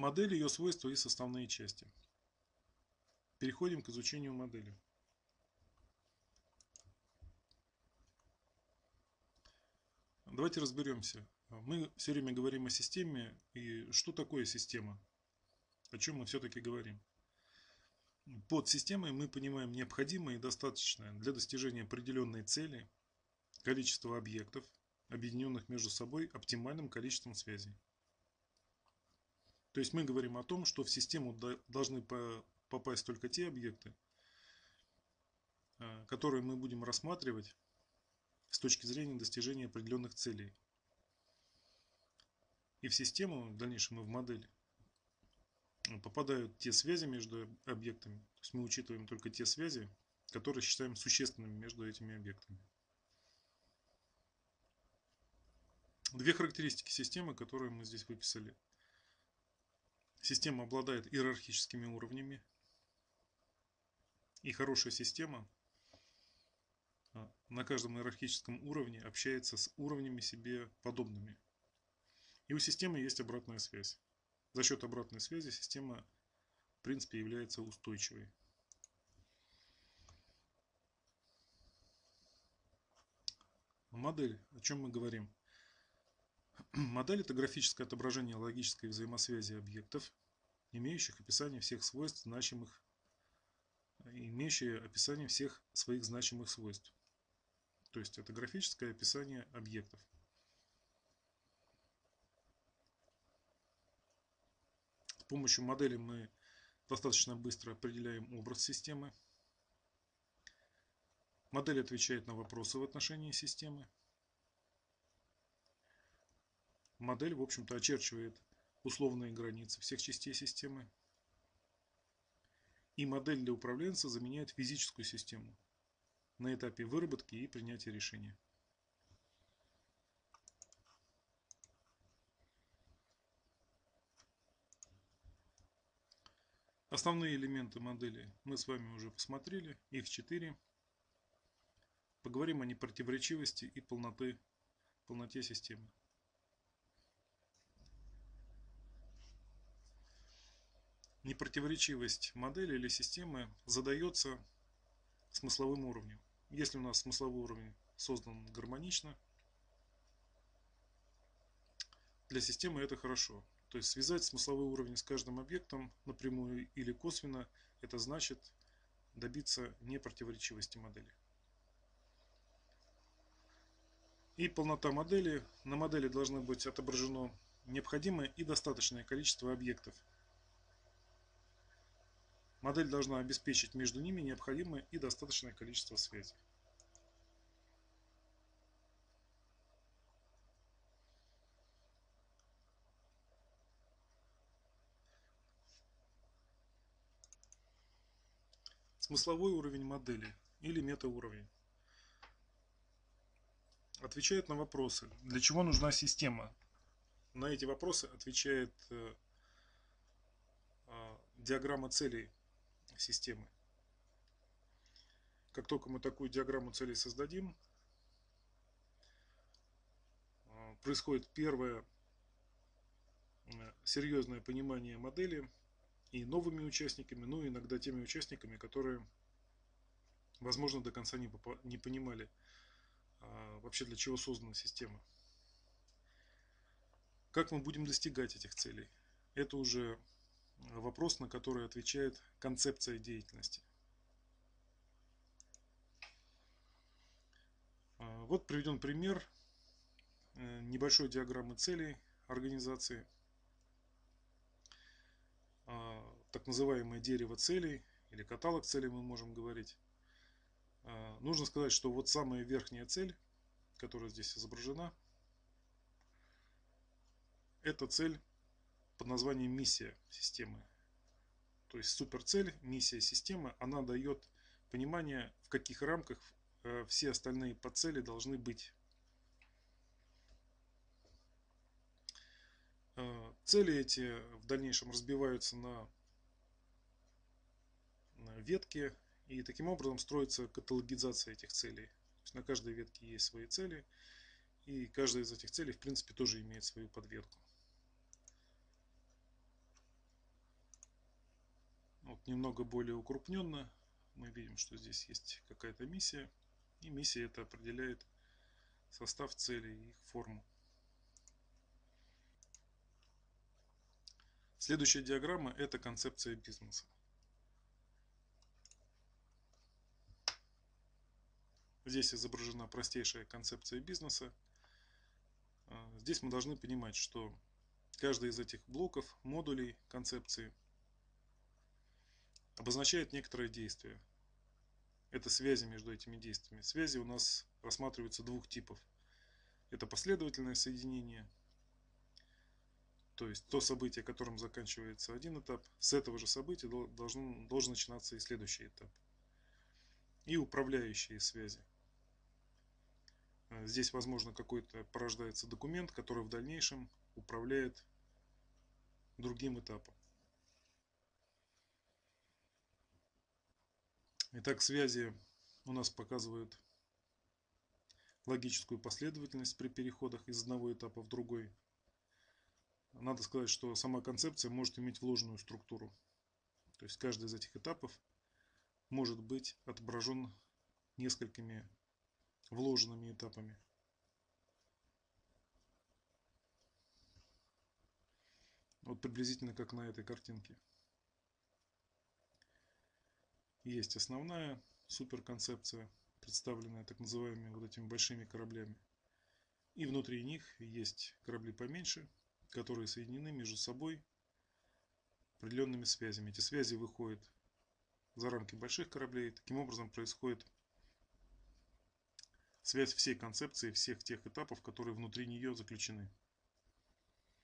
Модель, ее свойства и составные части. Переходим к изучению модели. Давайте разберемся. Мы все время говорим о системе, и что такое система? О чем мы все-таки говорим? Под системой мы понимаем необходимое и достаточное для достижения определенной цели количество объектов, объединенных между собой оптимальным количеством связей. То есть мы говорим о том, что в систему должны попасть только те объекты, которые мы будем рассматривать с точки зрения достижения определенных целей. И в систему, в дальнейшем и в модель, попадают те связи между объектами. То есть мы учитываем только те связи, которые считаем существенными между этими объектами. Две характеристики системы, которые мы здесь выписали. Система обладает иерархическими уровнями. И хорошая система на каждом иерархическом уровне общается с уровнями себе подобными. И у системы есть обратная связь. За счет обратной связи система, в принципе, является устойчивой. Модель. О чем мы говорим? Модель – это графическое отображение логической взаимосвязи объектов, имеющих описание всех свойств, значимых, имеющие описание всех своих значимых свойств. То есть это графическое описание объектов. С помощью модели мы достаточно быстро определяем образ системы. Модель отвечает на вопросы в отношении системы. Модель, в общем-то, очерчивает условные границы всех частей системы. И модель для управленца заменяет физическую систему на этапе выработки и принятия решения. Основные элементы модели мы с вами уже посмотрели, их 4. Поговорим о непротиворечивости и полноте системы. Непротиворечивость модели или системы задается смысловым уровнем. Если у нас смысловой уровень создан гармонично, для системы это хорошо. То есть связать смысловой уровень с каждым объектом напрямую или косвенно, это значит добиться непротиворечивости модели. И полнота модели. На модели должно быть отображено необходимое и достаточное количество объектов. Модель должна обеспечить между ними необходимое и достаточное количество связей. Смысловой уровень модели или метауровень отвечает на вопросы, для чего нужна система. На эти вопросы отвечает диаграмма целей системы. Как только мы такую диаграмму целей создадим, происходит первое серьезное понимание модели и новыми участниками, ну и иногда теми участниками, которые, возможно, до конца не понимали вообще, для чего создана система. Как мы будем достигать этих целей? Это уже вопрос, на который отвечает концепция деятельности. Вот приведен пример небольшой диаграммы целей организации. Так называемое дерево целей или каталог целей мы можем говорить. Нужно сказать, что вот самая верхняя цель, которая здесь изображена, это цель под названием миссия системы. То есть суперцель, миссия системы, она дает понимание, в каких рамках все остальные подцели должны быть. Цели эти в дальнейшем разбиваются на ветки, и таким образом строится каталогизация этих целей. То есть на каждой ветке есть свои цели, и каждая из этих целей в принципе тоже имеет свою подветку. вот немного более укрупненно. Мы видим, что здесь есть какая-то миссия. И миссия это определяет состав целей и их форму. Следующая диаграмма – это концепция бизнеса. Здесь изображена простейшая концепция бизнеса. Здесь мы должны понимать, что каждый из этих блоков, модулей концепции обозначает некоторое действие. Это связи между этими действиями. Связи у нас рассматриваются двух типов. Это последовательное соединение, то есть то событие, которым заканчивается один этап, с этого же события должен начинаться и следующий этап. И управляющие связи. Здесь, возможно, какой-то порождается документ, который в дальнейшем управляет другим этапом. Итак, связи у нас показывают логическую последовательность при переходах из одного этапа в другой. Надо сказать, что сама концепция может иметь вложенную структуру. То есть каждый из этих этапов может быть отображен несколькими вложенными этапами. Вот приблизительно как на этой картинке. Есть основная суперконцепция, представленная так называемыми вот этими большими кораблями. И внутри них есть корабли поменьше, которые соединены между собой определенными связями. Эти связи выходят за рамки больших кораблей. Таким образом происходит связь всей концепции, всех тех этапов, которые внутри нее заключены.